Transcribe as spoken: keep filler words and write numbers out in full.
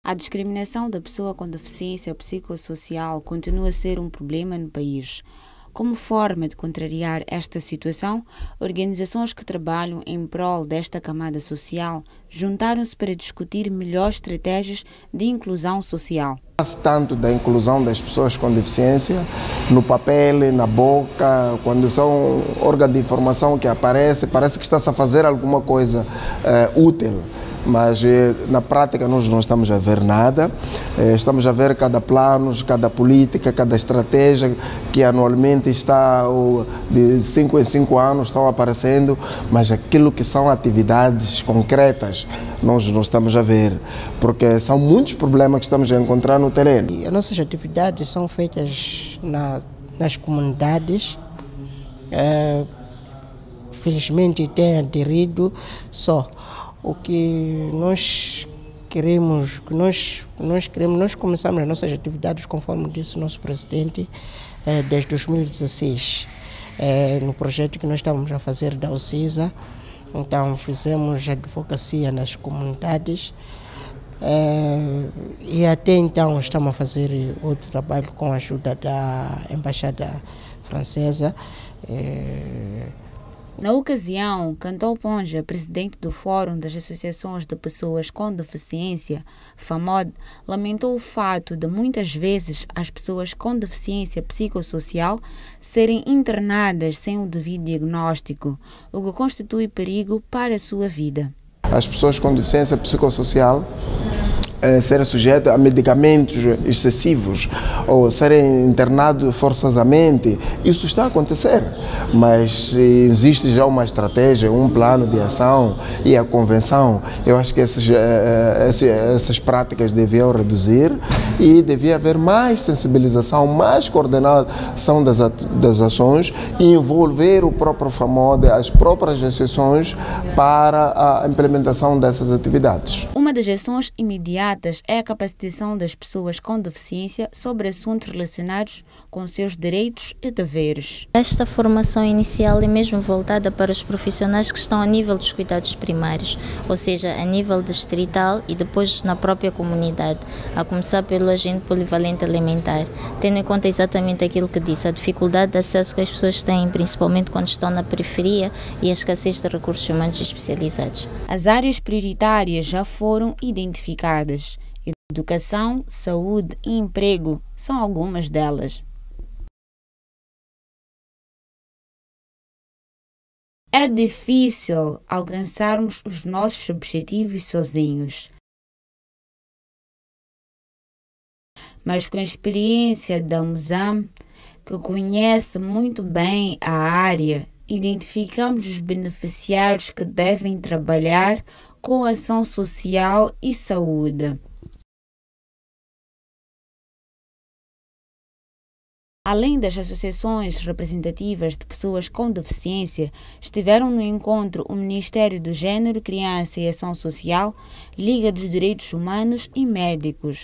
A discriminação da pessoa com deficiência psicossocial continua a ser um problema no país. Como forma de contrariar esta situação, organizações que trabalham em prol desta camada social juntaram-se para discutir melhores estratégias de inclusão social. Fala-se tanto da inclusão das pessoas com deficiência, no papel, na boca, quando são órgãos de informação que aparecem, parece que está-se a fazer alguma coisa é, útil. Mas na prática nós não estamos a ver nada, estamos a ver cada plano, cada política, cada estratégia que anualmente está, de cinco em cinco anos estão aparecendo, mas aquilo que são atividades concretas nós não estamos a ver, porque são muitos problemas que estamos a encontrar no terreno. As nossas atividades são feitas na, nas comunidades, é, felizmente tem aderido só. O que nós queremos, que nós, nós queremos, nós começamos as nossas atividades, conforme disse o nosso presidente, eh, desde dois mil e dezesseis, eh, no projeto que nós estávamos a fazer da O C I S A. Então fizemos advocacia nas comunidades eh, e até então estamos a fazer outro trabalho com a ajuda da Embaixada Francesa. Eh, Na ocasião, Cantor Ponja, presidente do Fórum das Associações de Pessoas com Deficiência, FAMOD, lamentou o fato de muitas vezes as pessoas com deficiência psicossocial serem internadas sem o devido diagnóstico, o que constitui perigo para a sua vida. As pessoas com deficiência psicossocial É, serem sujeitos a medicamentos excessivos ou serem internados forçosamente, isso está a acontecer, mas existe já uma estratégia, um plano de ação e a convenção. Eu acho que esses, essas práticas deviam reduzir e devia haver mais sensibilização, mais coordenação das, das ações e envolver o próprio FAMOD, as próprias associações para a implementação dessas atividades. Uma das ações imediatas é a capacitação das pessoas com deficiência sobre assuntos relacionados com seus direitos e deveres. Esta formação inicial é mesmo voltada para os profissionais que estão a nível dos cuidados primários, ou seja, a nível distrital e depois na própria comunidade, a começar pelo agente polivalente alimentar, tendo em conta exatamente aquilo que disse, a dificuldade de acesso que as pessoas têm, principalmente quando estão na periferia, e a escassez de recursos humanos especializados. As áreas prioritárias já foram identificadas. Educação, saúde e emprego são algumas delas. É difícil alcançarmos os nossos objetivos sozinhos. Mas com a experiência da Musam, que conhece muito bem a área, identificamos os beneficiários que devem trabalhar com ação social e saúde. Além das associações representativas de pessoas com deficiência, estiveram no encontro o Ministério do Gênero, Criança e Ação Social, Liga dos Direitos Humanos e médicos.